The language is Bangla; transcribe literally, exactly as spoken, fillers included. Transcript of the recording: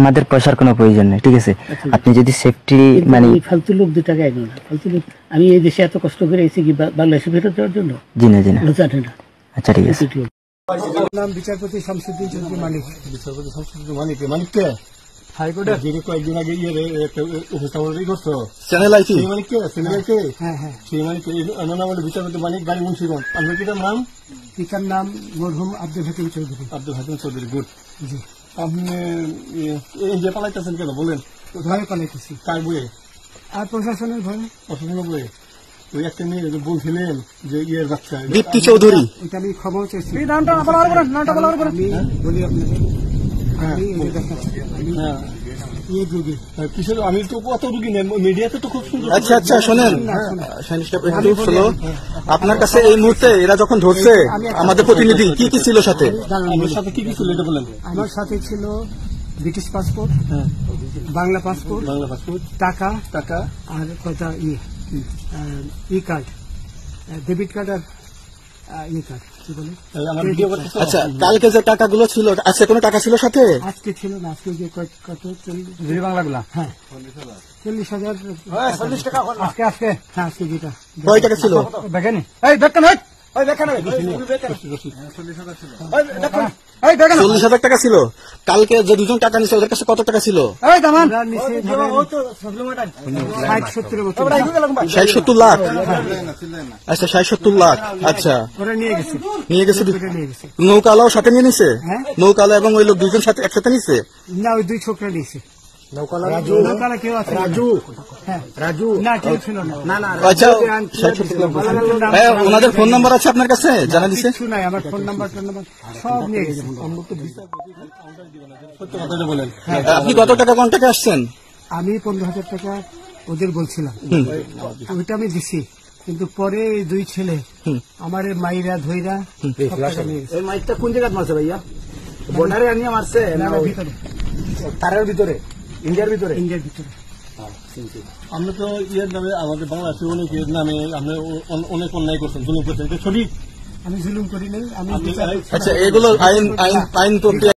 আমাদের পয়সার কোনো প্রয়োজন নেই, ঠিক আছে? আপনি যদি সেফটি মানে ফালতু লোক দু টাকা এগো না, ফালতু লোক। আমি এই দেশে এত কষ্ট করে এসেছি কি বাংলাদেশে ফেরত দেওয়ার জন্য? জি না জি না। জানে না। আচ্ছা ঠিক আছে। নাম বিচারপতি শামসুদ্দিন চৌধুরী মানিক। বিচারপতি শামসুদ্দিন মানিক। মানিক কে? হাইকোর্টের যে কয়েকদিন আগে ইয়ে উপস্থাপন করছো চ্যানেল আইসি। সেই মানিক কে? চ্যানেল আইসি। হ্যাঁ হ্যাঁ, সেই মানিক। আমার নাম হলো বিচারপতি মানিক, বাড়ি মুন্সিগঞ্জ। আপনার পিতার নাম? পিতার নাম মরহুম আব্দুল হাকিম চৌধুরী। আব্দুল হাকিম চৌধুরী। গুড। জি। আপনি এই যে পালাইতেছেন কেন বলেন? ভয়ে পালাইতেছি। কার বইয়ে? আর প্রশাসনের ভয়ে। প্রশাসনের বইয়ে? ওই একটা মেয়ে বলছিলেন যে ইয়ের বাচ্চা দীপ্তি চৌধুরী। এটা আমি ক্ষমাও চাইছি। নামটা বলা হবে, নামটা বলা হবে। আমি বলি আপনাকে, আমি এই যে দেখাচ্ছি, হ্যাঁ ইয়ে রোগী। কিসের? আমি তো অত রুগী নেই, মিডিয়াতে তো খুব সুন্দর। আচ্ছা আচ্ছা শোনেন, আপনার কাছে এই মুহূর্তে এরা যখন ধরছে আমাদের প্রতিনিধি, কি কি ছিল সাথে? আমার সাথে কি কি ছিল এটা বলেন। আমার সাথে ছিল British passport, Bangla passport, Bangla passport, টাকা টাকা আর কয়টা E E card, debit card আর ই কার্ড, কি বলে? আচ্ছা, কালকে যে টাকাগুলো ছিল, আজকে কোনো টাকা ছিল সাথে? আজকে ছিল না, আজকে যে কত চল্লিশ বাংলাগুলা। হ্যাঁ, চল্লিশ হাজার চল্লিশ টাকা আজকে আজকে হ্যাঁ আজকে যেটা। কয় টাকা ছিল দেখেন? এই দেখেন, ওই দেখেন চল্লিশ হাজার টাকা ছিল। কালকে যে দুজন টাকা নিচ্ছে ওদের কাছে কত টাকা ছিল? ষাট সত্তর লাখ। আচ্ছা, ষাট সত্তর লাখ। আচ্ছা, নিয়ে গেছে নিয়ে গেছে। নৌকালাও সাথে নিয়ে নিছে? নৌকালা এবং ওই লোক দুজন সাথে একসাথে নিছে? না, ওই দুই ছোকরা নিয়েছে। ওনাদের ফোন নাম্বার আছে আপনার কাছে? জানা দিচ্ছে? নাই, আমার ফোন নাম্বার সব নিয়ে গেছে। আপনি কত টাকা কোন টাকা আসছেন? আমি পনেরো হাজার টাকা ওদের বলছিলাম, ওইটা আমি দিছি। কিন্তু পরে এই দুই ছেলে আমার মাইরা ধইরা। এই মাইকটা কোন জায়গায় মারছে ভাইয়া? বর্ডারে আনিয়ে মারছে? ভিতরে, তারের ভিতরে, ইন্ডিয়ার ভিতরে? ইন্ডিয়ার ভিতরে। আমরা তো ইয়ের নামে, আমাদের বাংলাদেশের অনেক ইয়ের নামে আপনি অনেক অন্যায় করছেন, জুলুম করছেন, এটা সঠিক? আমি জুলুম করি নাই। আমি আচ্ছা, এগুলো আইন আইন আইন প্রক্রিয়া